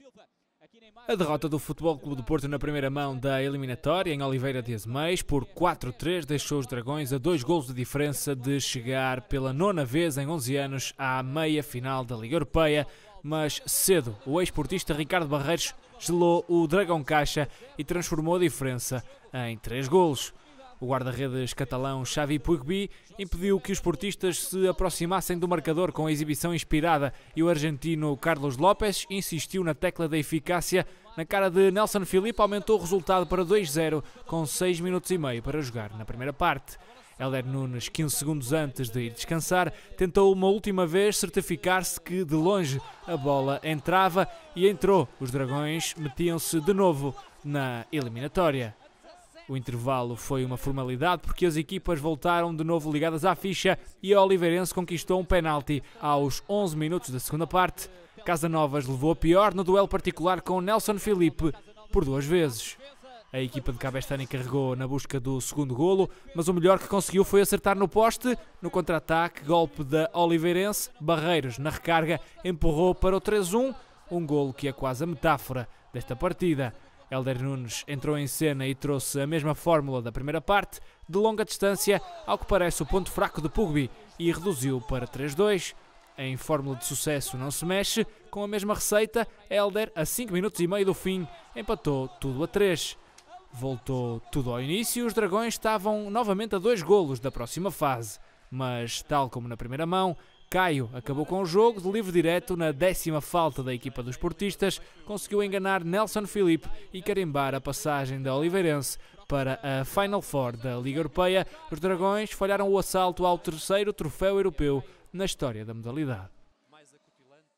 A derrota do Futebol Clube do Porto na primeira mão da eliminatória em Oliveira de Azeméis por 4-3 deixou os Dragões a 2 golos de diferença de chegar pela 9ª vez em 11 anos à meia-final da Liga Europeia, mas cedo o ex-portista Ricardo Barreiros gelou o Dragão Caixa e transformou a diferença em 3 golos. O guarda-redes catalão Xavi Puigdemont impediu que os portistas se aproximassem do marcador com a exibição inspirada e o argentino Carlos López insistiu na tecla da eficácia. Na cara de Nelson Filipe aumentou o resultado para 2-0 com 6 minutos e meio para jogar na primeira parte. Hélder Nunes, 15 segundos antes de ir descansar, tentou uma última vez certificar-se que de longe a bola entrava e entrou. Os Dragões metiam-se de novo na eliminatória. O intervalo foi uma formalidade porque as equipas voltaram de novo ligadas à ficha e a Oliveirense conquistou um penalti aos 11 minutos da segunda parte. Casanovas levou a pior no duelo particular com Nelson Filipe por 2 vezes. A equipa de Cabestany carregou na busca do segundo golo, mas o melhor que conseguiu foi acertar no poste. No contra-ataque, golpe da Oliveirense, Barreiros na recarga empurrou para o 3-1, um golo que é quase a metáfora desta partida. Hélder Nunes entrou em cena e trouxe a mesma fórmula da primeira parte, de longa distância, ao que parece o ponto fraco de Puigdemont, e reduziu para 3-2. Em fórmula de sucesso não se mexe, com a mesma receita, Hélder, a 5 minutos e meio do fim, empatou tudo a 3. Voltou tudo ao início e os Dragões estavam novamente a 2 golos da próxima fase. Mas, tal como na primeira mão, Caio acabou com o jogo de livre direto na 10ª falta da equipa dos portistas, conseguiu enganar Nelson Filipe e carimbar a passagem da Oliveirense para a Final Four da Liga Europeia. Os Dragões falharam o assalto ao 3º troféu europeu na história da modalidade.